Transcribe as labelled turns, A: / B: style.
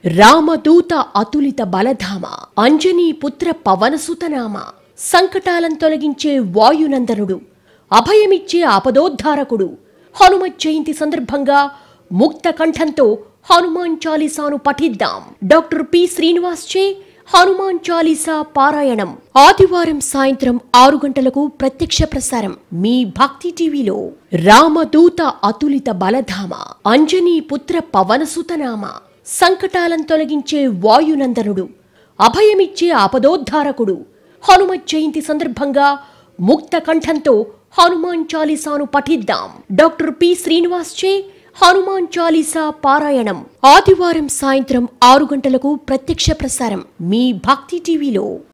A: రామదూత అతులిత బలధామ అంజనీ పుత్ర పవనసుతనామ సంకటాలను తొలగించే వాయునందనుడు అభయమిచ్చే ఆపదోద్ధారకుడు హనుమత్ జయంతి సందర్భంగా ముక్త కంఠంతో హనుమాన్ చాలీసాను పఠిద్దాం. Doctor P. శ్రీనివాస్ చే హనుమాన్ చాలీసా పారాయణం ఆదివారం సాయంత్రం 6 గంటలకు ప్రత్యక్ష ప్రసారం మీ భక్తి టీవీలో. రామదూత అతులిత బలధామ అంజనీ పుత్ర పవనసుతనామ సంకటాలను తొలగించే వాయునందనుడు అభయమిచ్చే ఆపదోద్ధారకుడు హనుమత్ జయంతి సందర్భంగా ముక్త కంఠంతో హనుమాన్ చాలీసాను పఠిద్దాం. Doctor P. శ్రీనివాస్ చే హనుమాన్ చాలీసా పారాయణం ఆదివారం సాయంత్రం 6 గంటలకు ప్రత్యక్ష ప్రసారం మీ భక్తి టీవీలో.